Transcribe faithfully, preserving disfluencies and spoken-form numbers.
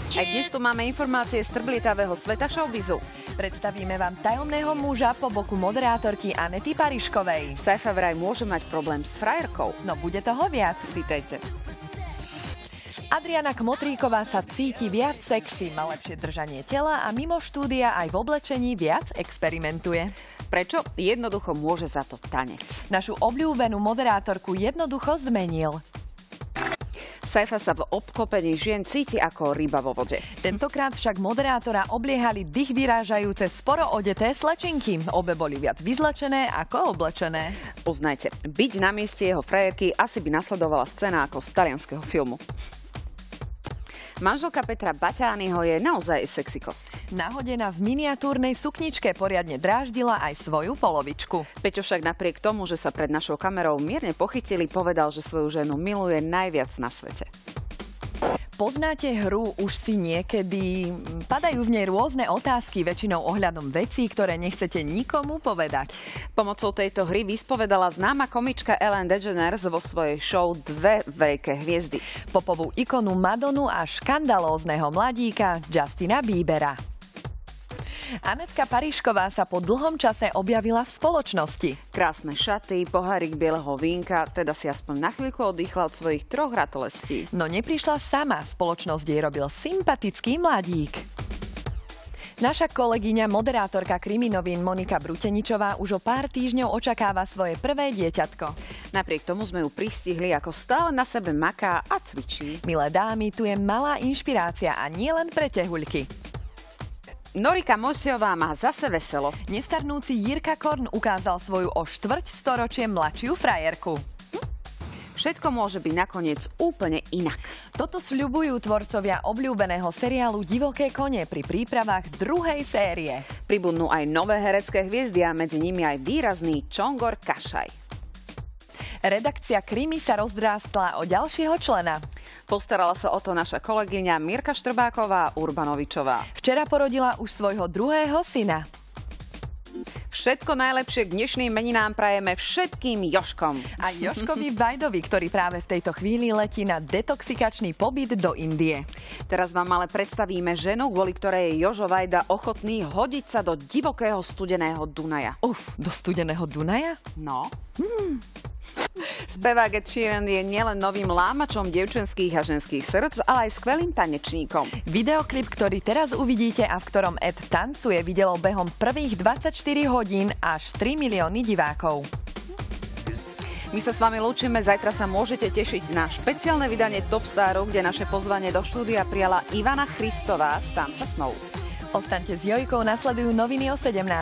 Aj dnes tu máme informácie z trblietavého sveta showbizu. Predstavíme vám tajomného muža po boku moderátorky Anety Pariškovej. Saifa vraj môže mať problém s frajerkou. No bude toho viac. Vítajte. Adriana Kmotríková sa cíti viac sexy, má lepšie držanie tela a mimo štúdia aj v oblečení viac experimentuje. Prečo? Jednoducho môže za to tanec. Našu obľúbenú moderátorku jednoducho zmenil. Saifa sa v obklopení žien cíti ako ryba vo vode. Tentokrát však moderátora obliehali dých vyrážajúce sporo odeté slečinky. Obe boli viac vyzlečené ako oblečené. Uznajte, byť na mieste jeho frajerky asi by nasledovala scéna ako z talianskeho filmu. Manželka Petra Baťányho je naozaj sexy kosť. Nahodená v miniatúrnej sukničke poriadne dráždila aj svoju polovičku. Peťo však napriek tomu, že sa pred našou kamerou mierne pochytili, povedal, že svoju ženu miluje najviac na svete. Poznáte hru Už si niekedy? Padajú v nej rôzne otázky, väčšinou ohľadom vecí, ktoré nechcete nikomu povedať. Pomocou tejto hry vyspovedala známa komička Ellen DeGeneres vo svojej show dve veľké hviezdy. Popovú ikonu Madonu a škandalózneho mladíka Justina Biebera. Anetka Parišková sa po dlhom čase objavila v spoločnosti. Krásne šaty, pohárik bieleho vínka, teda si aspoň na chvíľku oddychla od svojich troch ratolestí. No neprišla sama, spoločnosť jej robil sympatický mladík. Naša kolegyňa, moderátorka Kriminovín Monika Bruteničová už o pár týždňov očakáva svoje prvé dieťatko. Napriek tomu sme ju pristihli, ako stále na sebe maká a cvičí. Milé dámy, tu je malá inšpirácia a nie len pre tehuľky. Norika Mosiová má zase veselo. Nestarnúci Jirka Korn ukázal svoju o štvrť storočie mladšiu frajerku. Hm? Všetko môže byť nakoniec úplne inak. Toto sľubujú tvorcovia obľúbeného seriálu Divoké kone pri prípravách druhej série. Pribudnú aj nové herecké hviezdy a medzi nimi aj výrazný Čongor Kašaj. Redakcia Krimi sa rozdrástla o ďalšieho člena. Postarala sa o to naša kolegyňa Mirka Štrbáková Urbanovičová. Včera porodila už svojho druhého syna. Všetko najlepšie k dnešným meninám prajeme všetkým Jožkom. A Jožkovi Vajdovi, ktorý práve v tejto chvíli letí na detoxikačný pobyt do Indie. Teraz vám ale predstavíme ženu, kvôli ktorej je Jožo Vajda ochotný hodiť sa do divokého studeného Dunaja. Uf, do studeného Dunaja? No. Hmm. Spevák Ed Sheeran je nielen novým lámačom dievčenských a ženských srdc, ale aj skvelým tanečníkom. Videoklip, ktorý teraz uvidíte a v ktorom Ed tancuje, videlo behom prvých dvadsaťštyri hodín až tri milióny divákov. My sa s vami lúčime, zajtra sa môžete tešiť na špeciálne vydanie Top Staru, kde naše pozvanie do štúdia prijala Ivana Christová z Tanca snov. Ostaňte s Jojkou, nasledujú noviny o sedemnástej.